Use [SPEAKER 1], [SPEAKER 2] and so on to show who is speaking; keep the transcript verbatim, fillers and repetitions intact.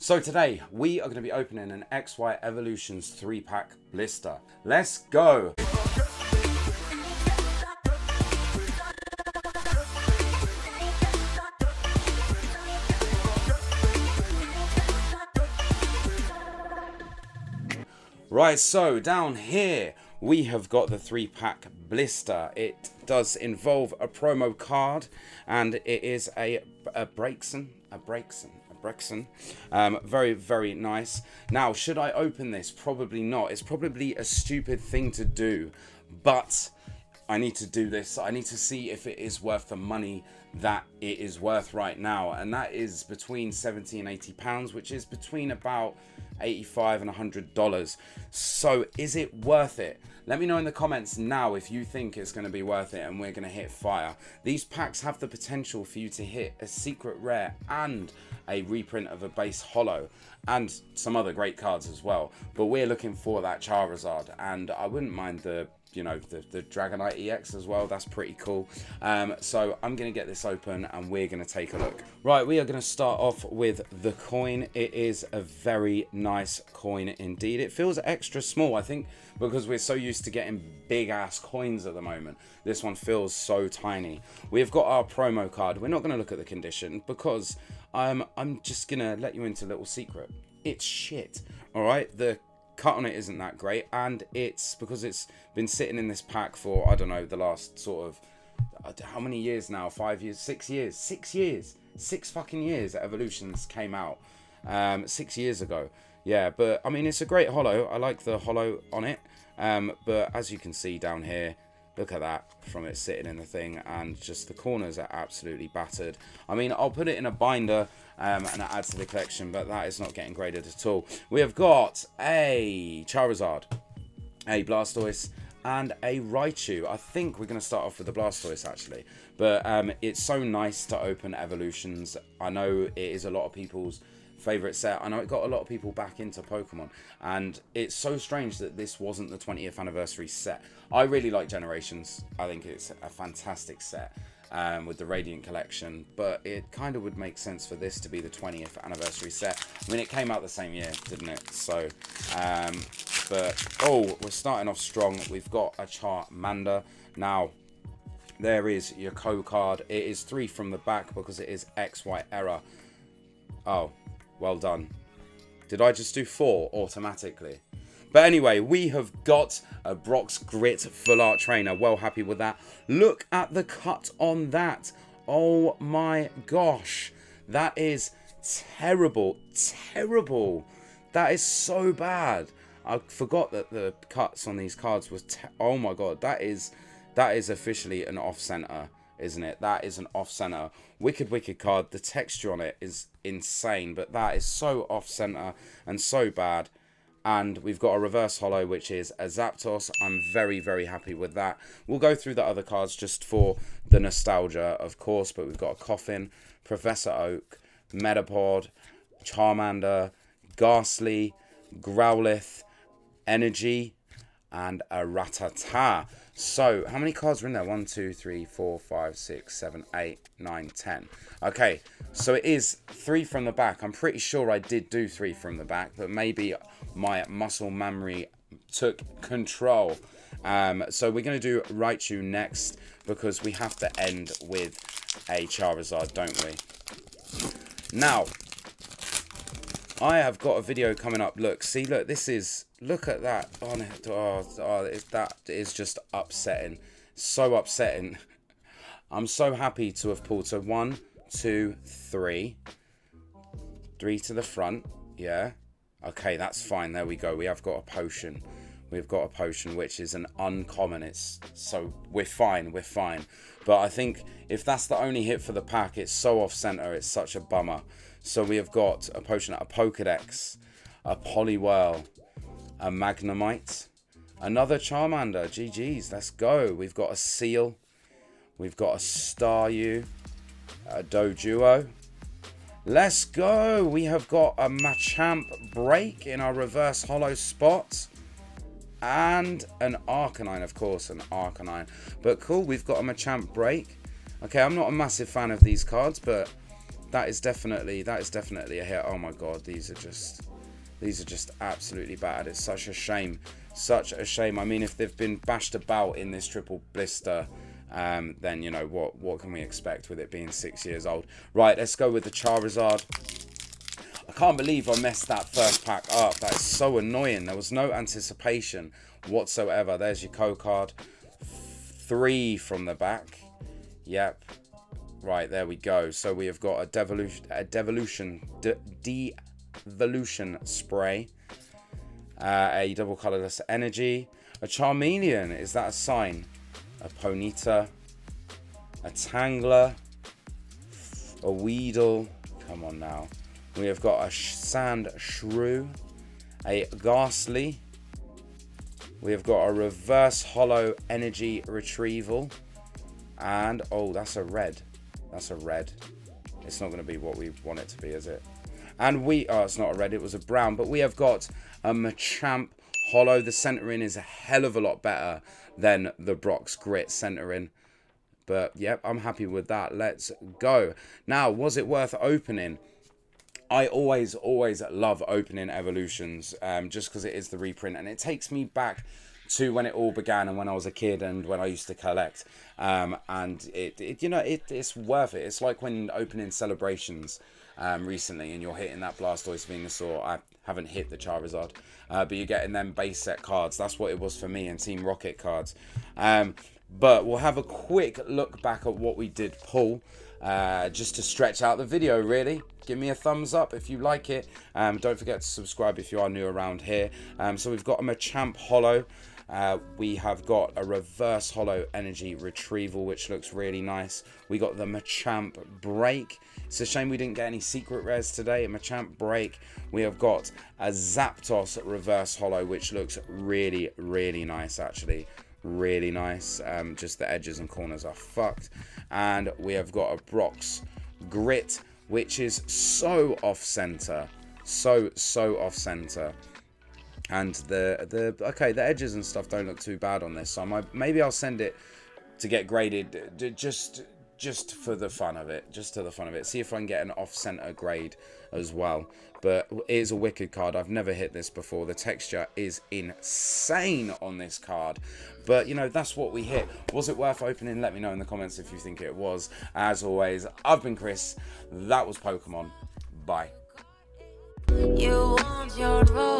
[SPEAKER 1] So today we are going to be opening an X Y Evolutions three pack blister. Let's go! Right, so down here we have got the three pack blister. It does involve a promo card and it is a, a Braixen, a Braixen, a Braixen. Um, very, very nice. Now, should I open this? Probably not. It's probably a stupid thing to do, but I need to do this. I need to see if it is worth the money that it is worth right now, and that is between seventy and eighty pounds, which is between about eighty-five and a hundred dollars. So is it worth it? Let me know in the comments now if you think it's going to be worth it and we're going to hit fire. These packs have the potential for you to hit a secret rare and a reprint of a base holo and some other great cards as well, but we're looking for that Charizard, and I wouldn't mind the you know the, the Dragonite E X as well. That's pretty cool. Um, so I'm gonna get this open and we're gonna take a look. Right, we are gonna start off with the coin. It is a very nice coin indeed. It feels extra small, I think, because we're so used to getting big ass coins at the moment. This one feels so tiny. We've got our promo card. We're not gonna look at the condition because um, I'm just gonna let you into a little secret. It's shit. All right, the cut on it isn't that great, and it's because it's been sitting in this pack for, I don't know, the last sort of how many years now? Five years, six years, six years, six fucking years that Evolutions came out, um, six years ago. Yeah, but I mean, it's a great holo. I like the holo on it, um, but as you can see down here, look at that from it sitting in the thing, and just the corners are absolutely battered. I mean, I'll put it in a binder um, and add to the collection, but that is not getting graded at all. We have got a Charizard, a Blastoise, and a Raichu. I think we're going to start off with the Blastoise actually, but um, it's so nice to open Evolutions. I know it is a lot of people's favorite set. I know it got a lot of people back into Pokemon, and it's so strange that this wasn't the twentieth anniversary set. I really like Generations. I think it's a fantastic set um, with the Radiant collection, but it kind of would make sense for this to be the twentieth anniversary set. I mean, it came out the same year, didn't it? So, um, but, oh, we're starting off strong. We've got a Charmander. Now, there is your code card. It is three from the back because it is X Y error. Oh, well done. Did I just do four automatically? But anyway, we have got a Brock's Grit Full Art Trainer. Well happy with that. Look at the cut on that. Oh my gosh. That is terrible. Terrible. That is so bad. I forgot that the cuts on these cards was... Oh my god. That is, that is officially an off-center, isn't it? That is an off-center. Wicked, wicked card. The texture on it is insane, but that is so off-center and so bad. And we've got a reverse holo, which is a Zapdos. I'm very, very happy with that. We'll go through the other cards just for the nostalgia, of course, but we've got a Coffin, Professor Oak, Metapod, Charmander, Ghastly, Growlithe, Energy, and a Rattata. So, how many cards are in there? one, two, three, four, five, six, seven, eight, nine, ten. Okay, so it is three from the back. I'm pretty sure I did do three from the back, but maybe my muscle memory took control. Um, so we're going to do Raichu next because we have to end with a Charizard, don't we? Now, I have got a video coming up. Look, see, look, this is, look at that. Oh, no, oh, oh it, that is just upsetting. So upsetting. I'm so happy to have pulled. So one, two, three. Three to the front. Yeah. Okay, that's fine. There we go. We have got a potion. We've got a potion, which is an uncommon. It's so we're fine. We're fine. But I think if that's the only hit for the pack, it's so off-center. It's such a bummer. So we have got a potion, a Pokedex, a Poliwhirl, a Magnemite, another Charmander. G G's, let's go. We've got a Seal. We've got a Staryu, a Doduo. Let's go. We have got a Machamp Break in our reverse holo spot. And an Arcanine, of course, an Arcanine. But cool, we've got a Machamp Break. Okay, I'm not a massive fan of these cards, but that is definitely that is definitely a hit. Oh my god, these are just these are just absolutely bad. It's such a shame, such a shame. I mean, if they've been bashed about in this triple blister, um, then you know what what can we expect with it being six years old? Right, let's go with the Charizard. I can't believe I messed that first pack up. That is so annoying. There was no anticipation whatsoever. There's your code card. Three from the back. Yep. Right, there we go. So we have got a devolution, a devolution, de devolution spray, uh, a double colorless energy, a Charmeleon. Is that a sign? A Ponyta, a Tangler, a Weedle. Come on now. We have got a Sand Shrew, a Ghastly. We have got a reverse hollow energy retrieval. And, oh, that's a red. That's a red. It's not going to be what we want it to be, is it? And we, oh, it's not a red. It was a brown. But we have got a Machamp hollow. The centering is a hell of a lot better than the Brock's Grit centering. But, yep, I'm happy with that. Let's go. Now, was it worth opening? I always, always love opening evolutions, um, just because it is the reprint, and it takes me back to when it all began and when I was a kid and when I used to collect. Um, and it, it, you know, it, it's worth it. It's like when opening celebrations um, recently, and you're hitting that Blastoise, Venusaur. I haven't hit the Charizard, uh, but you're getting them base set cards. That's what it was for me, and Team Rocket cards. Um, but we'll have a quick look back at what we did pull. Uh, just to stretch out the video, really. Give me a thumbs up if you like it. Um, don't forget to subscribe if you are new around here. Um, so we've got a Machamp Hollow. Uh, we have got a Reverse Hollow Energy Retrieval, which looks really nice. We got the Machamp Break. It's a shame we didn't get any secret rares today. A Machamp Break. We have got a Zapdos Reverse Hollow, which looks really, really nice, actually. Really nice. Um, just the edges and corners are fucked. And we have got a Brock's Grit, which is so off-center. So, so off-center. And the, the, okay, the edges and stuff don't look too bad on this. So I might, maybe I'll send it to get graded just, just for the fun of it. Just to the fun of it. See if I can get an off-center grade as well. But it is a wicked card. I've never hit this before. The texture is insane on this card. But, you know, that's what we hit. Was it worth opening? Let me know in the comments if you think it was. As always, I've been Chris. That was Pokemon. Bye. You want your